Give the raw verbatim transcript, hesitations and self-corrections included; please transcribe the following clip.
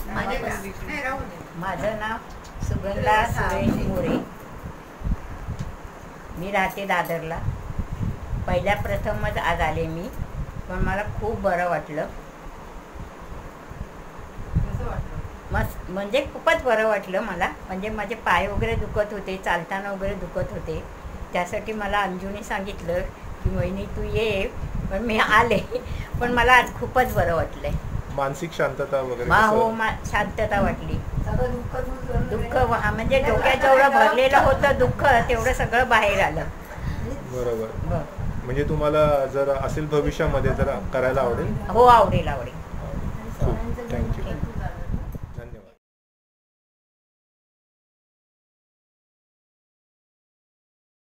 माझं नाव सुगंधा सुरेश मोरे. मी राहते दादरला. पहिल्या प्रथमच आज आले मी, पण मला खूप बरं वाटलं. मस्त म्हणजे खूपच बरं वाटलं मला. म्हणजे माझे पाय वगैरे दुखत होते, चालताना वगैरे दुखत होते. त्यासाठी मला अंजूने सांगितलं की वहिनी तू ये, पण मी आले. पण मला आज खूपच बरं वाटलंय. मानसिक शांतता वगैरे मा हो मा शांतता वाटली. दुःख म्हणजे डोक्यात जेवढं भरलेलं होतं दुःख तेवढं सगळं बाहेर आलं. बरोबर. म्हणजे तुम्हाला जर असेल भविष्यामध्ये जर करायला आवडेल? हो आवडेल आवडेल. खूप थँक्यू.